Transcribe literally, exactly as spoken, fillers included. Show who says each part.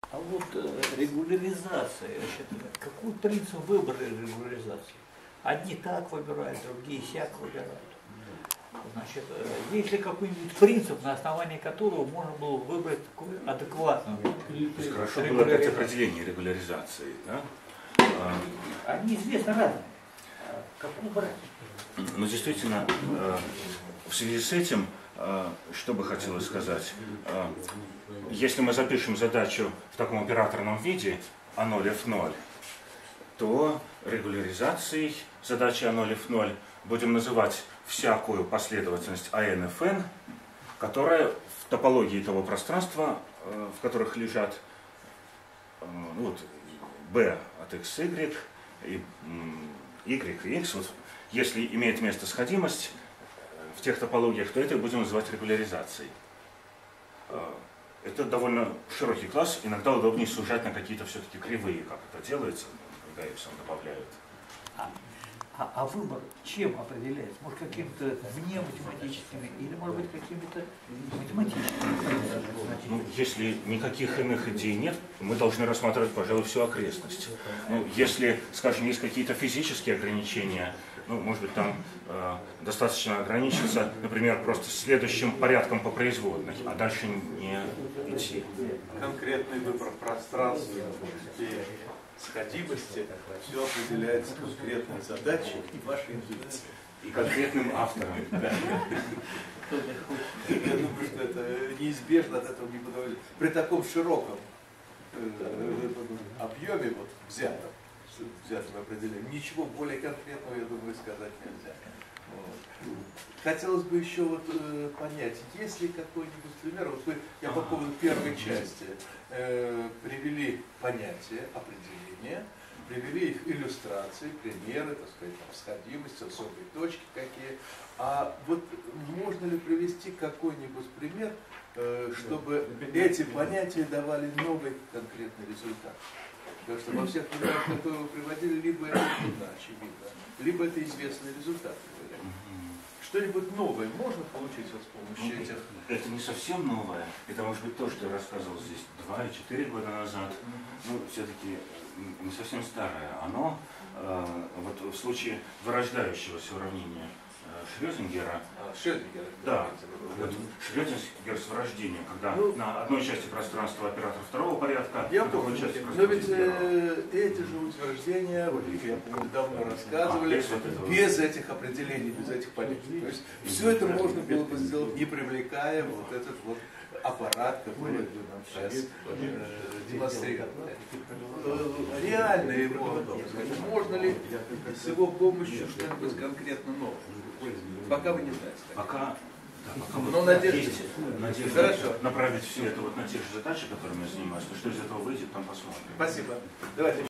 Speaker 1: А вот э, регуляризация, значит, какой принцип выбора регуляризации? Одни так выбирают, другие сяк выбирают. Значит, э, есть ли какой-нибудь принцип, на основании которого можно было выбрать такой адекватный?
Speaker 2: Хорошо было дать определение регуляризации, да?
Speaker 1: Они известно разные. Какую брать?
Speaker 2: Но действительно, в связи с этим, что бы хотелось сказать, если мы запишем задачу в таком операторном виде А ноль Ф ноль, то регуляризацией задачи А ноль Ф ноль будем называть всякую последовательность А Н Ф Н, которая в топологии того пространства, в которых лежат ну, вот, B от X, Y, и Y и X, вот, если имеет место сходимость в тех топологиях, то это будем называть регуляризацией. Это довольно широкий класс, иногда удобнее сужать на какие-то все-таки кривые, как это делается, когда эпсилон добавляют.
Speaker 1: А, а, а выбор чем определяется? Может, какими-то внематематическими или, может быть, какими-то математическими?
Speaker 2: Ну, если никаких иных идей нет, мы должны рассматривать, пожалуй, всю окрестность. Ну, если, скажем, есть какие-то физические ограничения, ну, может быть, там э, достаточно ограничиться, например, просто следующим порядком по производной, а дальше не идти.
Speaker 3: Конкретный выбор пространства и сходимости, все определяется конкретной задачей и вашей интуицией.
Speaker 2: И конкретным автором.
Speaker 3: Да. Я думаю, что это неизбежно, от этого не будет. При таком широком объеме вот, взятом, взятом определении, ничего более конкретного, я думаю, сказать нельзя. Вот. Хотелось бы еще вот, э, понять, есть ли какой-нибудь пример, вот вы, я по поводу первой части, э, привели понятия, определения, привели их иллюстрации, примеры, так сказать, там, сходимости, особые точки какие. А вот можно ли привести какой-нибудь пример, э, чтобы эти понятия давали новый конкретный результат? Потому что во всех примерах, которые вы приводили, либо это трудно, очевидно, либо это известные результаты. Что-нибудь новое можно получить вот с помощью
Speaker 2: ну,
Speaker 3: этих?
Speaker 2: Это не совсем новое. Это может быть то, что я рассказывал здесь два или четыре года назад. Ну, все-таки не совсем старое. Оно э, вот в случае вырождающегося уравнения э, Шрёдингера.
Speaker 3: А, Шрёдингера.
Speaker 2: Да. Вот Шрёдингер с вырождением, когда ну, на одной части пространства оператор второго порядка,
Speaker 3: я
Speaker 2: на другой
Speaker 3: помню,
Speaker 2: части
Speaker 3: но ведь э, эти же утверждения, вот их, я помню, давно рассказывали, а, без, вот без этих определений, без этих понятий. То есть все это можно было бы сделать, не привлекая вот этот вот аппарат, который вы нам сейчас э, демонстрировали. Реально его, можно ли с его помощью что-нибудь конкретно новое? Пока вы не знаете.
Speaker 2: Пока, да, пока
Speaker 3: Но надежда
Speaker 2: есть надежда
Speaker 3: Хорошо.
Speaker 2: направить все это вот на те же задачи, которыми я занимаюсь, но что из этого выйдет, там посмотрим.
Speaker 3: Спасибо. Давайте.